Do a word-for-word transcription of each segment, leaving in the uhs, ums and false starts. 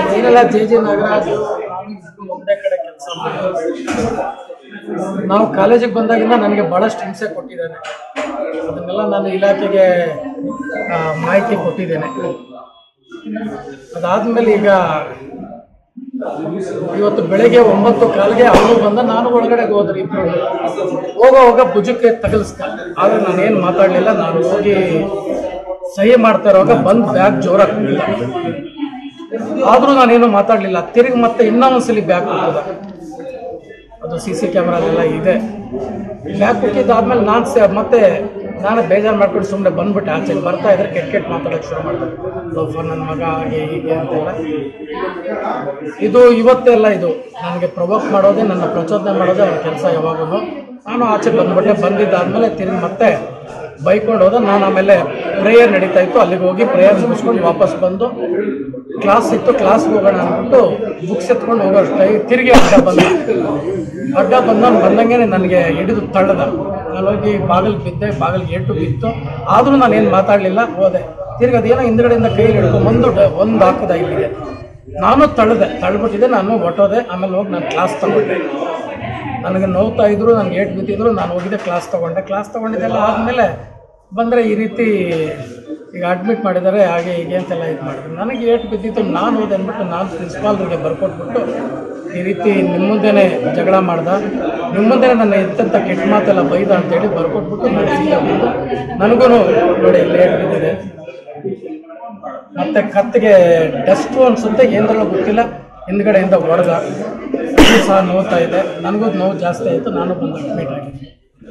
ಏನೆಲ್ಲ J J Nagaraju ಒಂದೇ ಕಡೆ ಕೆಲಸ ಮಾಡಿ ನಾವು ಕಾಲೇಜಿಗೆ ಬಂದಾಗಿಂದ ನನಗೆ ಭಾಳಷ್ಟು ಹಿಂಸೆ ಕೊಟ್ಟಿದ್ದಾನೆ. ಅದನ್ನೆಲ್ಲ ನಾನು ಇಲಾಖೆಗೆ ಮಾಹಿತಿ ಕೊಟ್ಟಿದ್ದೇನೆ. ಅದಾದಮೇಲೆ ಈಗ ಇವತ್ತು ಬೆಳಗ್ಗೆ ಒಂಬತ್ತು ಕಾಲಿಗೆ ಅವನು ಬಂದ, ನಾನು ಒಳಗಡೆ ಹೋದ್ರೆ ಇಬ್ಬರು ಹೋಗೋ ಹೋಗ ಭುಜಕ್ಕೆ ತಗಲಿಸ್ತಾ. ಆದರೆ ನಾನೇನು ಮಾತಾಡಲಿಲ್ಲ. ನಾನು ಹೋಗಿ ಸಹಿ ಮಾಡ್ತಾ ಇರುವಾಗ ಬಂದು ಬ್ಯಾಗ್ ಜೋರಾಗಿ ಕೊಟ್ಟಿಲ್ಲ. ಆದರೂ ನಾನೇನು ಮಾತಾಡಲಿಲ್ಲ. ತಿರುಗಿ ಮತ್ತೆ ಇನ್ನೊಂದ್ಸಲಿ ಬ್ಯಾಗ್ ಕೊಟ್ಟಿದ್ದ. ಅದು ಸಿ ಸಿ ಕ್ಯಾಮ್ರಾಲೆಲ್ಲ ಇದೆ. ಬ್ಯಾಗ್ ಕೊಟ್ಟಿದ್ದಾದ್ಮೇಲೆ ನಾನು ಸ ಮತ್ತೆ ನಾನು ಬೇಜಾರು ಮಾಡ್ಕೊಂಡು ಸುಮ್ಮನೆ ಬಂದ್ಬಿಟ್ಟೆ. ಆಚೆ ಬರ್ತಾ ಇದ್ರೆ ಕೆಟ್ಟ ಕೆಟ್ಟ ಮಾತಾಡೋಕ್ಕೆ ಶುರು ಮಾಡಿದೆ. ಲೋಫರ್ ನನ್ನ ಮಗ ಹಾಗೆ ಹೀಗೆ ಅಂತೆಲ್ಲ. ಇದು ಇವತ್ತೆಲ್ಲ ಇದು ನನಗೆ ಪ್ರವೋಕ್ ಮಾಡೋದೇ, ನನ್ನ ಪ್ರಚೋದನೆ ಮಾಡೋದೇ ಅವ್ರ ಕೆಲಸ ಯಾವಾಗೂ. ನಾನು ಆಚೆ ಬಂದ್ಬಿಟ್ಟೆ. ಬಂದಿದ್ದಾದಮೇಲೆ ತಿರುಗಿ ಮತ್ತೆ ಬೈಕೊಂಡು ಹೋದ. ನಾನು ಆಮೇಲೆ ಪ್ರೇಯರ್ ನಡೀತಾ ಇತ್ತು, ಅಲ್ಲಿಗೆ ಹೋಗಿ ಪ್ರೇಯರ್ ಮುಗಿಸ್ಕೊಂಡು ವಾಪಸ್ ಬಂದು ಕ್ಲಾಸ್ ಇತ್ತು, ಕ್ಲಾಸ್ಗೆ ಹೋಗೋಣ ಅಂದ್ಬಿಟ್ಟು ಬುಕ್ಸ್ ಎತ್ಕೊಂಡು ಹೋಗೋಷ್ಟೇ ತಿರುಗಿ ಅಡ್ಡ ಬಂದ. ಅಡ್ಡ ಬಂದವನು ಬಂದಂಗೆ ನನಗೆ ಹಿಡಿದು ತಳ್ಳದ. ನಾನು ಹೋಗಿ ಬಾಗಿಲು ಬಿದ್ದೆ, ಬಾಗಿಲಿಗೆ ಏಟು ಬಿತ್ತು. ಆದರೂ ನಾನೇನು ಮಾತಾಡಲಿಲ್ಲ, ಹೋದೆ. ತಿರ್ಗಿ ಅದೇನೋ ಹಿಂದ್ಗಡೆಯಿಂದ ಕೈಯಲ್ಲಿ ಹಿಡ್ಕೊಂಬಂದು ಒಂದು ಹಾಕಿದ ಇಲ್ಲಿಗೆ. ನಾನು ತಳ್ಳಿದೆ, ತಳ್ಳಿಬಿಟ್ಟಿದ್ದೆ. ನಾನು ಹೊಟ್ಟೋದೆ. ಆಮೇಲೆ ಹೋಗಿ ನಾನು ಕ್ಲಾಸ್ ತಗೊಂಡೆ. ನನಗೆ ನೋವ್ತಾ ಇದ್ರು, ನನಗೆ ಏಟು ಬಿದ್ದಿದ್ರು. ನಾನು ಹೋಗಿದ್ದೆ, ಕ್ಲಾಸ್ ತೊಗೊಂಡೆ. ಕ್ಲಾಸ್ ತೊಗೊಂಡಿದ್ದೆಲ್ಲ ಆದಮೇಲೆ ಬಂದರೆ ಈ ರೀತಿ ಈಗ ಅಡ್ಮಿಟ್ ಮಾಡಿದ್ದಾರೆ, ಹಾಗೆ ಹೀಗೆ ಅಂತೆಲ್ಲ ಇದು ಮಾಡಿದ್ರು. ನನಗೆ ಏಟು ಬಿದ್ದಿತ್ತು. ನಾನು ಹೋದೆ ಅಂದ್ಬಿಟ್ಟು ನಾನು ಪ್ರಿನ್ಸಿಪಾಲ್ರಿಗೆ ಬರ್ಕೊಟ್ಬಿಟ್ಟು ಈ ರೀತಿ ನಿಮ್ಮ ಮುಂದೆನೇ ಜಗಳ ಮಾಡ್ದೆ, ನಿಮ್ಮ ಮುಂದೆನೇ ನನ್ನ ಎಂತೆಂಥ ಕೆಟ್ಟ ಮಾತೆಲ್ಲ ಬೈದ ಅಂತೇಳಿ ಬರ್ಕೊಟ್ಬಿಟ್ಟು ನಾನು ಸೀದಾ ಬಂದು ನನಗೂ ನೋಡಿ ಇಲ್ಲಿ ಏಟು ಬಿದ್ದಿದೆ. ಮತ್ತು ಕತ್ತಿಗೆ ಡಸ್ಟು ಅನಿಸುತ್ತೆ, ಏನರಲ್ಲ ಗೊತ್ತಿಲ್ಲ, ಹಿಂದ್ಗಡೆಯಿಂದ ಹೊಡೆದ. ಸಹ ನೋವ್ತಾ ಇದೆ. ನನಗೂ ನೋವು ಜಾಸ್ತಿ ಆಯಿತು. ನಾನು ಬಂದು ಅಡ್ಮಿಟ್ ಆಗಿದ್ದೆ.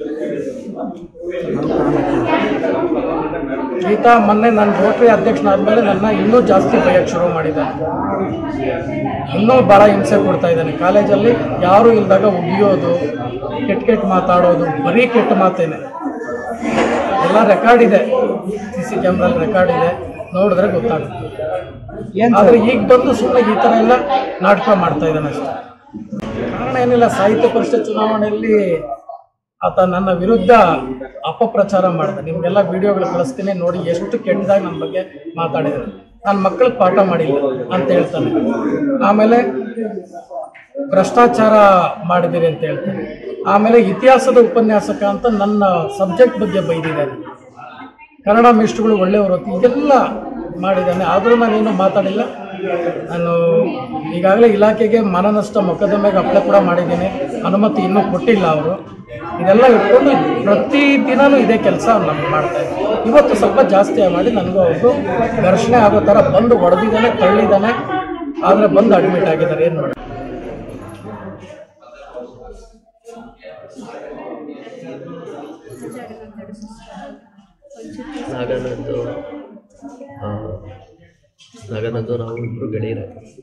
ಗೀತಾ ಮೊನ್ನೆ ನನ್ನ ರೋಟರಿ ಅಧ್ಯಕ್ಷನಾದ್ಮೇಲೆ ನನ್ನ ಇನ್ನೂ ಜಾಸ್ತಿ ಬೈಯಕ್ಕೆ ಶುರು ಮಾಡಿದ್ದಾನೆ. ಇನ್ನೂ ಭಾಳ ಹಿಂಸೆ ಕೊಡ್ತಾ ಇದ್ದಾನೆ. ಕಾಲೇಜಲ್ಲಿ ಯಾರೂ ಇಲ್ದಾಗ ಉಗಿಯೋದು, ಕೆಟ್ಟ ಕೆಟ್ಟ ಮಾತಾಡೋದು, ಬರೀ ಕೆಟ್ಟ ಮಾತೇನೆ. ಎಲ್ಲ ರೆಕಾರ್ಡ್ ಇದೆ, ಸಿ ಸಿ ಕ್ಯಾಮ್ರಲ್ಲಿ ರೆಕಾರ್ಡ್ ಇದೆ, ನೋಡಿದ್ರೆ ಗೊತ್ತಾಗುತ್ತೆ. ಆದರೆ ಈಗ ಬಂದು ಸುಮ್ಮನೆ ಈ ಥರ ಎಲ್ಲ ನಾಟಕ ಮಾಡ್ತಾ ಇದ್ದಾನೆ ಅಷ್ಟೇ. ಕಾರಣ ಏನಿಲ್ಲ, ಸಾಹಿತ್ಯ ಪರಿಷತ್ ಚುನಾವಣೆಯಲ್ಲಿ ಆತ ನನ್ನ ವಿರುದ್ಧ ಅಪಪ್ರಚಾರ ಮಾಡಿದೆ. ನಿಮಗೆಲ್ಲ ವಿಡಿಯೋಗಳು ಕಳಿಸ್ತೀನಿ ನೋಡಿ, ಎಷ್ಟು ಕೆಟ್ಟದಾಗಿ ನನ್ನ ಬಗ್ಗೆ ಮಾತಾಡಿದ್ದಾರೆ. ನನ್ನ ಮಕ್ಕಳಿಗೆ ಪಾಠ ಮಾಡಿಲ್ಲ ಅಂತ ಹೇಳ್ತಾನೆ. ಆಮೇಲೆ ಭ್ರಷ್ಟಾಚಾರ ಮಾಡಿದ್ದೀರಿ ಅಂತ ಹೇಳ್ತಾನೆ. ಆಮೇಲೆ ಇತಿಹಾಸದ ಉಪನ್ಯಾಸಕ ಅಂತ ನನ್ನ ಸಬ್ಜೆಕ್ಟ್ ಬಗ್ಗೆ ಬೈದಿದ್ದಾನೆ. ಕನ್ನಡ ಮಿಸ್ಟ್ರುಗಳು ಒಳ್ಳೆಯವರು ಇದೆಲ್ಲ ಮಾಡಿದ್ದಾನೆ. ಆದರೂ ನಾನೇನು ಮಾತಾಡಿಲ್ಲ. ನಾನು ಈಗಾಗಲೇ ಇಲಾಖೆಗೆ ಮಾನನಷ್ಟ ಮೊಕದ್ದಮೆಗೆ ಅಪ್ಲೈ ಕೂಡ ಮಾಡಿದ್ದೀನಿ. ಅನುಮತಿ ಇನ್ನೂ ಕೊಟ್ಟಿಲ್ಲ ಅವರು. ಇದೆಲ್ಲ ಇಟ್ಕೊಂಡು ಪ್ರತಿ ದಿನವೂ ಇದೇ ಕೆಲಸ ನಮ್ಗೆ ಮಾಡ್ತಾಯಿದ್ದೆ. ಇವತ್ತು ಸ್ವಲ್ಪ ಜಾಸ್ತಿ ಮಾಡಿ ನನಗೂ ಅವ್ರಿಗೂ ಘರ್ಷಣೆ ಆಗೋ ಥರ ಬಂದು ಹೊಡೆದಿದ್ದಾನೆ, ತಳ್ಳಿದ್ದಾನೆ. ಆದರೆ ಬಂದು ಅಡ್ಮಿಟ್ ಆಗಿದ್ದಾರೆ. ಏನು ಮಾಡಿ ನಾಗನಂದು ನಾಗನಂದು ನಾವು ಇಬ್ಬರು ಗೆಳೆಯರು.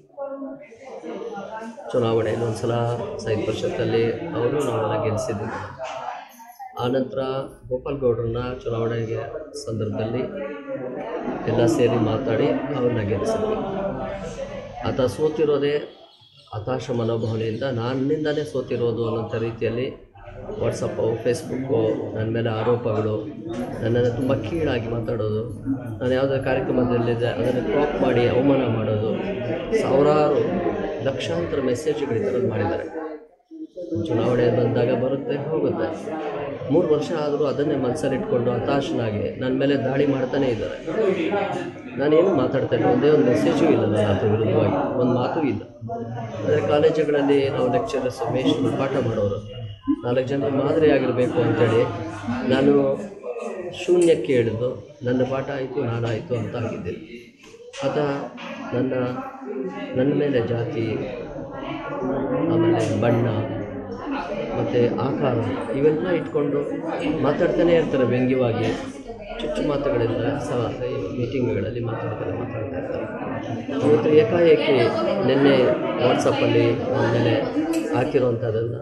ಚುನಾವಣೆಯಲ್ಲಿ ಒಂದು ಸಲ ಸಾಹಿತ್ಯ ಪರಿಷತ್ತಲ್ಲಿ ಅವರು ನಾವೆಲ್ಲ ಗೆಲ್ಲಿಸಿದ್ವಿ. ಆನಂತರ ಗೋಪಾಲ್ ಗೌಡ್ರನ್ನ ಚುನಾವಣೆಗೆ ಸಂದರ್ಭದಲ್ಲಿ ಎಲ್ಲ ಸೇರಿ ಮಾತಾಡಿ ಅವ್ರನ್ನ ಗೆಲ್ಲಿಸಿದ್ವಿ. ಆತ ಸೋತಿರೋದೇ ಹತಾಶ ಮನೋಭಾವನೆಯಿಂದ, ನನ್ನಿಂದಲೇ ಸೋತಿರೋದು ಅನ್ನೋಂಥ ರೀತಿಯಲ್ಲಿ ವಾಟ್ಸಪ್ಪು, ಫೇಸ್ಬುಕ್ಕು ನನ್ನ ಮೇಲೆ ಆರೋಪಗಳು, ನನ್ನನ್ನು ತುಂಬ ಕೀಳಾಗಿ ಮಾತಾಡೋದು, ನಾನು ಯಾವುದೇ ಕಾರ್ಯಕ್ರಮದಲ್ಲಿದ್ದೆ ಅದನ್ನು ಕ್ರಾಪ್ ಮಾಡಿ ಅವಮಾನ ಮಾಡೋದು, ಸಾವಿರಾರು ಲಕ್ಷಾಂತರ ಮೆಸೇಜ್ಗಳು ಈ ಥರದ್ದು ಮಾಡಿದ್ದಾರೆ. ಚುನಾವಣೆ ಬಂದಾಗ ಬರುತ್ತೆ ಹೋಗುತ್ತೆ. ಮೂರು ವರ್ಷ ಆದರೂ ಅದನ್ನೇ ಮನಸ್ಸಲ್ಲಿಟ್ಕೊಂಡು ಹತಾಶನಾಗಿ ನನ್ನ ಮೇಲೆ ದಾಳಿ ಮಾಡ್ತಾನೇ ಇದ್ದಾರೆ. ನಾನೇನು ಮಾತಾಡ್ತಾ ಇಲ್ಲ, ಒಂದೇ ಒಂದು ಮೆಸೇಜು ಇಲ್ಲ ನನ್ನ ಅದು ವಿರುದ್ಧವಾಗಿ, ಒಂದು ಮಾತೂ ಇಲ್ಲ. ಅಂದರೆ ಕಾಲೇಜುಗಳಲ್ಲಿ ನಾವು ಲೆಕ್ಚರರ್ಸ್ ಮೇಷ್ಟ್ರು ಪಾಠ ಮಾಡೋರು, ನಾಲ್ಕು ಜನ ಮಾದರಿ ಆಗಿರಬೇಕು ಅಂಥೇಳಿ ನಾನು ಶೂನ್ಯಕ್ಕೆ ಹೇಳಿದ್ದು. ನನ್ನ ಪಾಠ ಆಯಿತು, ನಾನಾಯಿತು ಅಂತ ಆಗಿದ್ದೀನಿ. ಆತ ನನ್ನ ನನ್ನ ಮೇಲೆ ಜಾತಿ, ಆಮೇಲೆ ಬಣ್ಣ ಮತ್ತು ಆಕಾರ ಇವೆಲ್ಲ ಇಟ್ಕೊಂಡು ಮಾತಾಡ್ತಾನೆ ಇರ್ತಾರೆ ವ್ಯಂಗ್ಯವಾಗಿ. ಚುಚ್ಚು ಮಾತುಗಳಿಂದ ಸಹ ಮೀಟಿಂಗ್ಗಳಲ್ಲಿ ಮಾತಾಡ್ತಾರೆ ಮಾತಾಡ್ತಾ ಇರ್ತಾರೆ. ಅವತ್ತು ಏಕಾಏಕಿ ನಿನ್ನೆ ವಾಟ್ಸಪ್ಪಲ್ಲಿ ನನ್ನ ಮೇಲೆ ಹಾಕಿರೋವಂಥದ್ದನ್ನು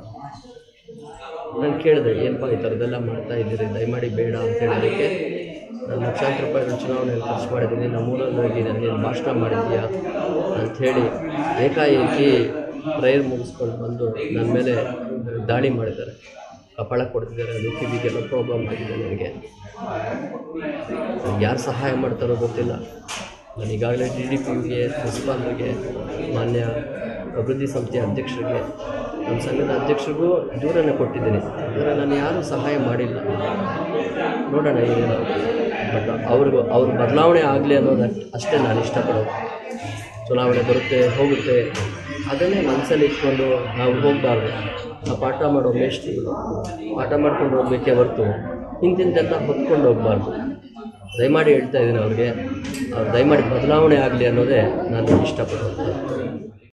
ನಾನು ಕೇಳಿದೆ, ಏನಪ್ಪ ಈ ಥರದ್ದೆಲ್ಲ ಮಾಡ್ತಾ ಇದ್ದೀರಿ, ದಯಮಾಡಿ ಬೇಡ ಅಂತ ಹೇಳೋದಕ್ಕೆ, ನಾನು ಲಕ್ಷಾಂತರ ರೂಪಾಯಿಗಳ ಚುನಾವಣೆಯಲ್ಲಿ ಖರ್ಚು ಮಾಡಿದ್ದೀನಿ, ನಮ್ಮೂರಲ್ಲಿ ಹೋಗಿ ನನಗೆ ಭಾಷಣ ಮಾಡಿದ್ದೀಯಾ ಅಂಥೇಳಿ ಏಕಾಏಕಿ ಪ್ರೇಯರ್ ಮುಗಿಸ್ಕೊಂಡು ಬಂದು ನನ್ನ ಮೇಲೆ ದಾಳಿ ಮಾಡಿದ್ದಾರೆ, ಕಪಾಳ ಕೊಡ್ತಿದ್ದಾರೆ. ಅದು ಕಿವಿಗೆಲ್ಲ ಪ್ರಾಬ್ಲಮ್ ಆಗಿದೆ ನನಗೆ. ಯಾರು ಸಹಾಯ ಮಾಡ್ತಾರೋ ಗೊತ್ತಿಲ್ಲ. ನಾನು ಈಗಾಗಲೇ ಡಿ ಡಿ ಪಿ ಯುಗೆ ಪ್ರಿನ್ಸಿಪಾಲ್ರಿಗೆ ಮಾನ್ಯ ಅಭಿವೃದ್ಧಿ ಸಮಿತಿ ಅಧ್ಯಕ್ಷರಿಗೆ ನಮ್ಮ ಸಂಘದ ಅಧ್ಯಕ್ಷರಿಗೂ ದೂರನ್ನು ಕೊಟ್ಟಿದ್ದೀನಿ. ಆದರೆ ನಾನು ಯಾರೂ ಸಹಾಯ ಮಾಡಿಲ್ಲ. ನೋಡೋಣ ಏನೇನು. ಬಟ್ ಅವ್ರಿಗೂ ಅವ್ರ ಬದಲಾವಣೆ ಆಗಲಿ ಅನ್ನೋದು ಅಷ್ಟೇ ನಾನು ಇಷ್ಟಪಡೋದು. ಚುನಾವಣೆ ಬರುತ್ತೆ ಹೋಗುತ್ತೆ ಅದನ್ನೇ ಮನಸ್ಸಲ್ಲಿ ಇಟ್ಕೊಂಡು ನಾವು ಹೋಗಬಾರ್ದು. ಆ ಪಾಠ ಮಾಡೋ ಮೇಷ್ಟ್ರುಗಳು ಪಾಠ ಮಾಡ್ಕೊಂಡು ಹೋಗಬೇಕೇ ಹೊರತು ಹಿಂದಿಂದೆಲ್ಲ ಹೊತ್ಕೊಂಡು ಹೋಗಬಾರ್ದು. ದಯಮಾಡಿ ಹೇಳ್ತಾ ಇದ್ದೀನಿ ಅವ್ರಿಗೆ, ಅವ್ರು ದಯಮಾಡಿ ಬದಲಾವಣೆ ಆಗಲಿ ಅನ್ನೋದೇ ನಾನು ಇಷ್ಟಪಡೋದು.